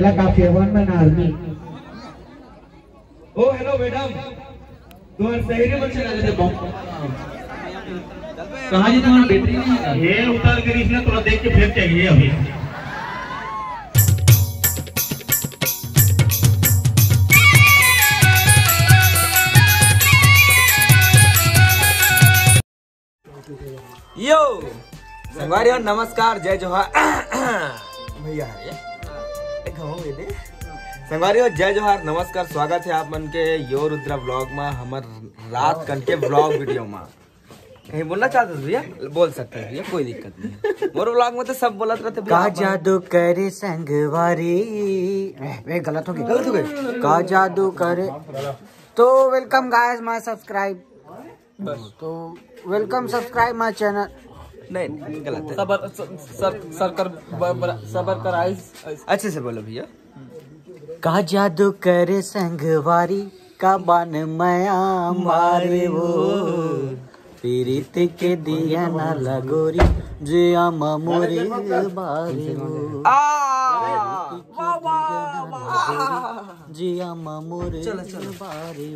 पहला काफी one man army. ओ हेलो मैडम, तुम्हारे शहरी में चला जाते बम कहाँ जी? तुम्हारी बैटरी नहीं है ये उतार कर इसने थोड़ा देख के फेंक चाहिए अभी। यो संगवारियों नमस्कार, जय जोहार भैया संगवारियों जय जोहार नमस्कार। स्वागत है आप मन के यो रुद्रा ब्लॉग में, हमार रात कन के ब्लॉग वीडियो में। कहीं बोलना चाहते थे भैया? बोल सकते हैं भैया, कोई दिक्कत नहीं। मोर ब्लॉग में तो सब बोलत रहते का जादू करे संगवारी, गलत हो गई का जादू करे। तो वेलकम गाइस माय सब्सक्राइब, तो वेलकम सब्सक्राइब माय चैनल। नहीं गलत है, सबर कर आइस। अच्छे से बोलो भैया। का जादू करे संगवारी, का बान माया मारे वो, पीरित के दिया ना लगोरी, जिया मोरे बारे वो, जिया मोरे बारे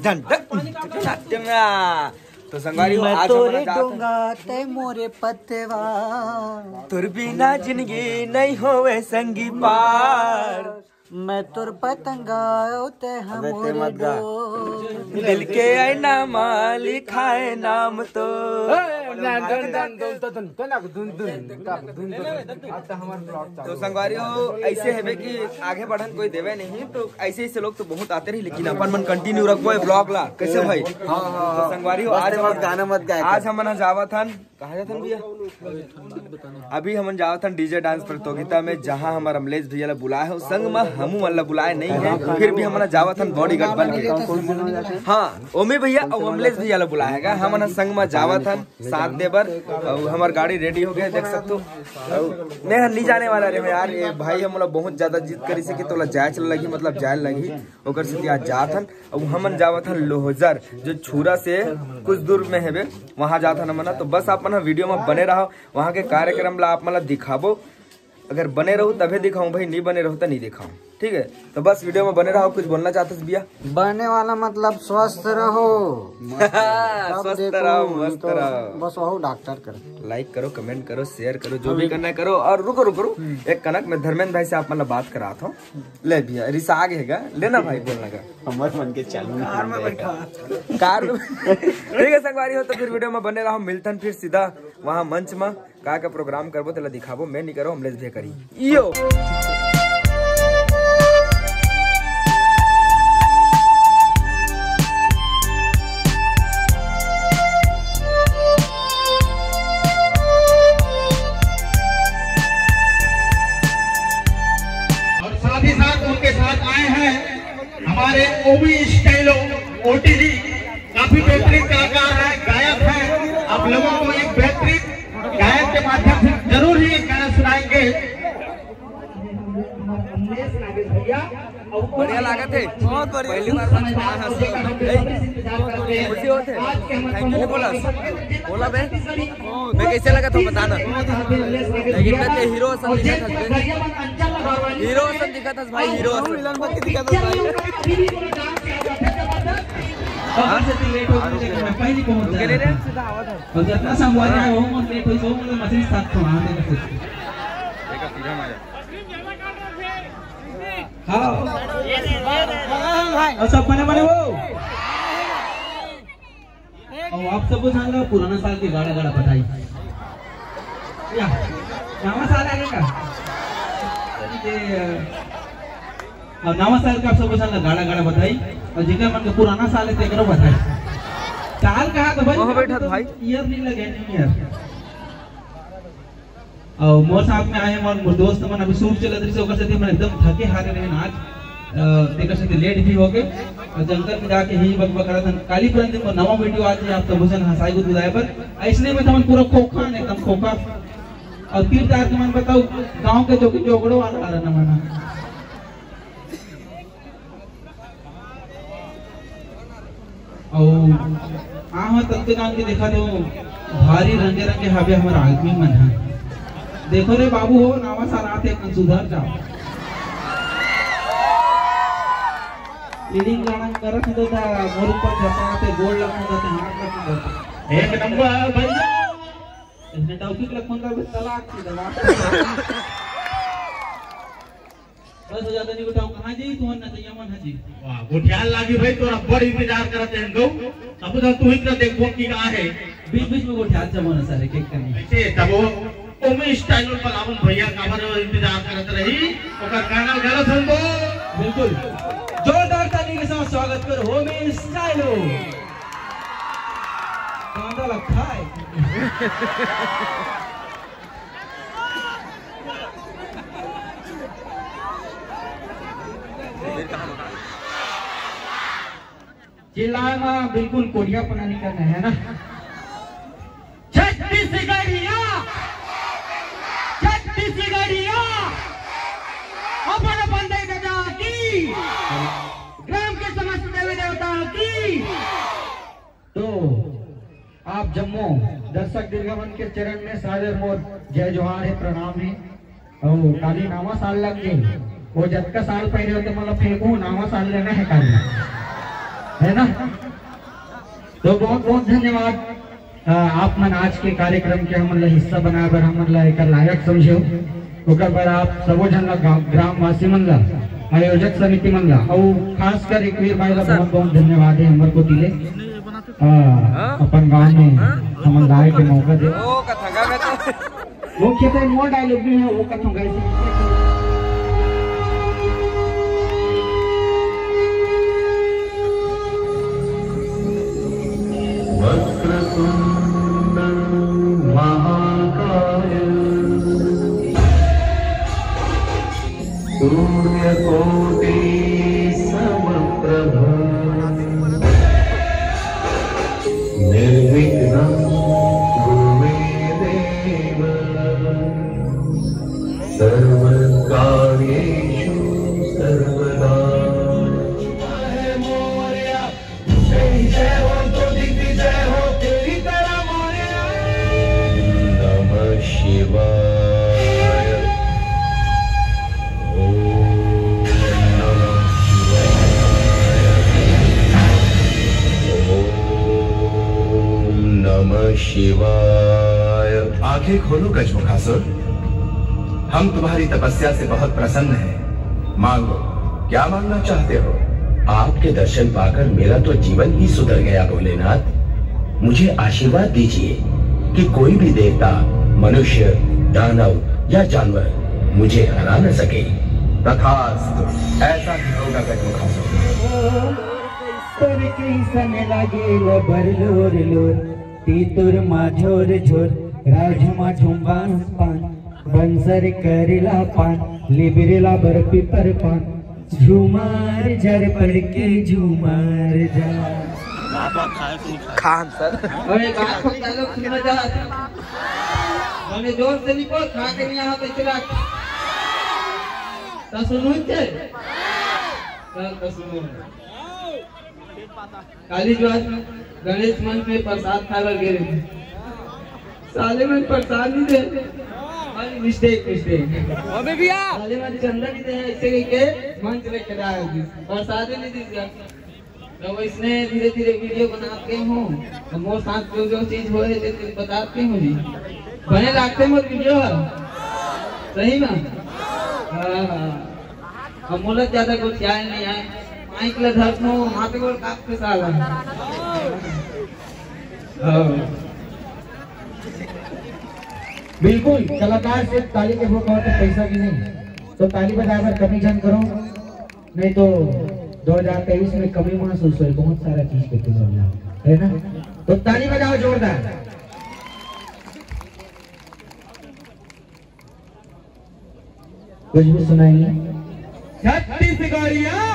वो। तो संगवारी मैं तोरे डोंगा ते मोरे पतवा, तुर बिना जिंदगी नहीं होवे संगी पार, मैं तुर पतंगा ते हमोरे डोर, दिल के आईना मां लिखाए नाम तो। तो संगवारियों ऐसे है कि आगे बढ़न कोई देवे नहीं, तो ऐसे ऐसे लोग तो बहुत आते रही, लेकिन अपन मन कंटिन्यू रखो ब्लॉग ला कैसे भाई। तो संगवारियों आज हम जावत हन, कहाँ जात हन भैया? अभी हम जावत हन डीजे डांस प्रतियोगिता में, जहाँ हमारे अमलेश भैया ला बुलाए है। संग में हमू वाला बुलाए नहीं है, फिर भी हमारा जावत हन बॉडीगार्ड बन के। हाँ ओमी भैया और अमलेश भैया ला बुलाएगा, हम संग में जावत हन साथ देवर। हमार गाड़ी रेडी हो गया, देख सकते हो। मैं नहीं जाने वाला रे यार, ये भाई हम बहुत ज्यादा जिद करी से कि तोला जाए चल लगी, मतलब जाए लगी ओकर से आज जात हन। और हमन जावत हन लोहजर, जो छुरा से कुछ दूर में है, वहाँ जात हन हमन। तो बस आप वीडियो में बने रहो, वहाँ के कार्यक्रम ला आप मतलब दिखाबो। अगर बने रहो तभी दिखाऊं भाई, नहीं बने रहो तो नहीं दिखाऊं, ठीक है? तो बस वीडियो में बने रहो। कुछ बोलना चाहते भैया? बने वाला मतलब स्वस्थ रहो, स्वस्थ रहो, मस्त रहो, बस वही डॉक्टर करो। लाइक करो, कमेंट करो, शेयर करो, जो भी करना है करो। और रुको रुको एक कनक में धर्मेंद्र भाई से आप मतलब बात करा था। ले भैया रिसा आगे है लेना भाई, बोलना का हमारे मन के चालू कार में बैठा कार में ठीक है संगवारी हो। तो फिर वीडियो में बने रहो, मिलतन फिर सीधा वहाँ मंच में का प्रोग्राम करबो तो दिखाबो। मैं नहीं करो, अमलेश भैया करी यो। और साथ ही साथ उनके साथ आए हैं हमारे ओबी स्टाइलो ओटी जी, काफी बेहतरीन कलाकार है, गायक है। आप लोगों को एक बेहतरीन गायक के माध्यम से जरूर ही एक गाना सुनाएंगे। बढ़िया लागत है, बहुत बढ़िया। पहली बार खुशी होते थैंक यू बोला बोला बे। मैं कैसे लगा तो बताना। लेकिन कहते हीरो सन दिखा था, हीरो सन दिखा था भाई, हीरो सन दिखा था भाई। पहली पहुंच गए रे, और जितना संगवारी है वो मन लेट होई, वो मन मछली साथ तो आते हैं। देखा सीधा मारा। हाँ और सब बने बने वो। और आप सबको जान लो पुराना साल के गाड़ा गाड़ा बधाई या नवा साल आएगा और नवा साल का आप सबको जान लो गाड़ा गाड़ा बधाई। और जिनका मन का पुराना साल है तेकरो बधाई। साल कहा तो भाई वहाँ बैठा था भाई, ईयर नहीं लगे न्यू ईयर। और मोर साथ में आए और मोर दोस्त मन अभी शूट चलत रही से ओकर से मन एकदम थके हारे रहे आज, तेकर से लेट भी हो गए। और जंगल में जाके ही बकबक करत हन। काली पुरन दिन नवा वीडियो आज है, आप तो भूषण हंसाई गुद बुदाए पर ऐसने में तमन पूरा खोखा ने एकदम खोखा। और तीर तार के मन बताओ गांव के जो जोगड़ो वाला आ रहा ना और आहा तक के जान के देखा तो भारी रंगे रंगे हवे हमारा आदमी मन है। देखो रे बाबू हो नवा साल आते सुधर जाओ। लीडिंग लाना करत तो था मोर ऊपर छपाते गोल लगता था हाथ लगता एक नंबर भैया इसने टॉपिक लखन का भी तलाक की दवा बस हो जाता नहीं बताओ कहां जी तू न तो यमन हाजी वाह गोठियाल लागी भाई तोरा बड़ इंतजार करत है गौ अब तो तू ही देखो की कहां है बीच में गोठियाल जमाना सारे केक करनी ऐसे तब ओमे स्टाइल पर लावन भैया काबर इंतजार करत रही ओकर गाना गाना सुन दो बिल्कुल जोरदार ताली के साथ स्वागत करो होमे स्टाइलो कांदा लगता है चिल्लाना बिल्कुल कोडिया पना नहीं करना है ना छत्तीसगढ़िया अपन अपन देवता की ग्राम के समस्त देवी देवताओं की तो आप जम्मू दर्शक दीर्घवन के चरण में सादर मोर जय जोहार है प्रणाम है और काली नामा साल लग गई वो जब का साल पहले होते मतलब फेंकू नामा साल लेना है काली है ना तो बहुत बहुत धन्यवाद आप मन आज के कार्यक्रम के हम हिस्सा बनाकर हम एक लायक समझो ओकर पर आप सबो जन ग्रामवासी मन ला आयोजक समिति मन ला और खास कर एक वीर भाई का बहुत बहुत धन्यवाद है हमर को दिले अपन गांव में समुदाय के मौका दे वो कहते हैं मोर डायलॉग भी है वो कथों गए सूर्यकोटि समप्रभ निर्विघ्नं कुरु मे देव सर्वकार्येषु सर्वदा नमः शिवाय शिवाय। आंखें खोलो गजमुखासुर, हम तुम्हारी तपस्या से बहुत प्रसन्न हैं। मांगो, क्या मांगना चाहते हो? आपके दर्शन पाकर मेरा तो जीवन ही सुधर गया भोलेनाथ। मुझे आशीर्वाद दीजिए कि कोई भी देवता, मनुष्य, दानव या जानवर मुझे हरा न सके। तथास्तु, ऐसा ही होगा गजमुखासुर। तीतुर माझोर झोर राजमा झुंबान पान बंसर करेला पान लिबरेला बर्फी पर पान झुमार जर पड़ के झुमार जा खान सर अरे बात को डायलॉग सुनना चाहता मैंने जोर से नहीं बोल खा के नहीं यहाँ पे चला तो सुनो थे तो सुनो काली ज्वार गणेश मंच में प्रसाद खाकर गिरे साले में प्रसाद नहीं दे मिस्टेक अबे भैया साले में चंदा नहीं दे ऐसे के मंच में खड़ा है प्रसाद नहीं दी तो इसने धीरे धीरे वीडियो बनाते हूँ तो मोर साथ जो चीज हो है बताते हूँ जी बने लागते मोर वीडियो सही ना हम मोलत ज्यादा कुछ आए नहीं आए माइक ले धरनो हाथ गोल काट के साला बिल्कुल कलाकार से ताली के भूख और पैसा की नहीं तो ताली बजाकर कमी जन करो नहीं तो 2023 में कमी महसूस हुई बहुत सारा चीज के है ना तो ताली बजाओ जोरदार कुछ भी सुनाइए छत्तीसगढ़िया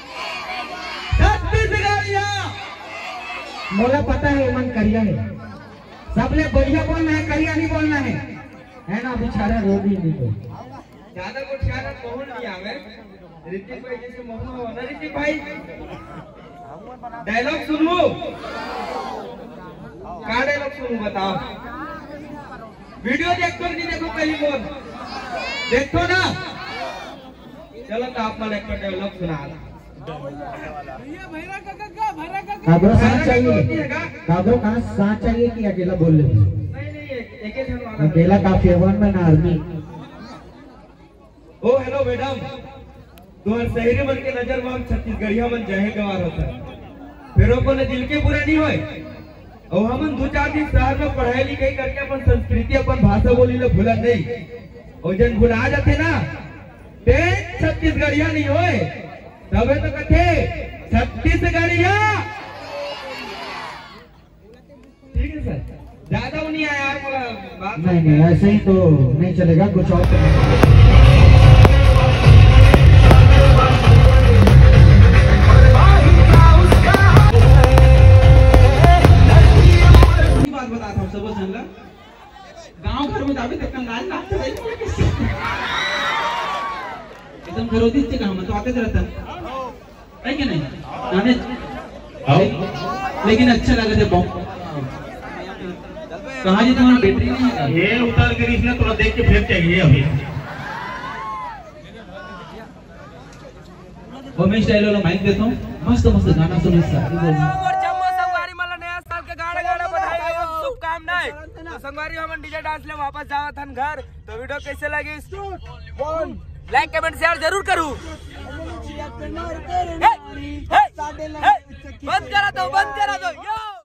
मोला पता है मन करिया है सबले बढ़िया बोलना है करिया नहीं बोलना है ना बेचारा रो भी नहीं कोई ज्यादा कुछ ज्यादा मोहन नहीं आवे ऋतिक भाई जैसे मोहन हो ना ऋतिक भाई डायलॉग सुनो क्या डायलॉग सुनो बताओ वीडियो देखो नहीं देखो पहली बोल देखो ना चलो तो आप मन एक डायलॉग सुना काबरो साथ चाहिए, काबरो कहाँ साथ चाहिए कि अकेला बोल ले? अकेला काफी है, वन मैन आर्मी। ओ हेलो मैडम, तुम्हारे शहरी मन के नजर में हम छत्तीसगढ़िया मन जहे गवार होता है, फिर को ने दिल के बुरा नहीं होए। और हम 2-4 दिन शहर में पढ़ाई लिखाई करके अपन संस्कृति अपन भाषा बोली ले भूला नहीं, और जन भुला जाते ना ते छत्तीसगढ़िया नहीं होए, तबे तो कथे छत्तीसगढ़िया। ठीक है सर, ज्यादा नहीं आया यार, नहीं ऐसे ही तो नहीं चलेगा, कुछ और बात बता था सब संगला गांव घर में जावे तक लाल नाचते रही एकदम विरोधी से काम तो आते रहता है कि नहीं नाने लेकिन अच्छा लगा थे बॉम्ब कहाँ जी तुम्हारा बैटरी नहीं है ये उतार कर इसने थोड़ा देख के फेंक चाहिए अभी वो मैं स्टाइल वाला माइक देता हूँ मस्त मस्त गाना सुनो संगवारी हम डीजे डांस ले वापस जावा थन घर। तो वीडियो कैसे लगी लाइक कमेंट शेयर जरूर करूँ। बंद करा दो यो।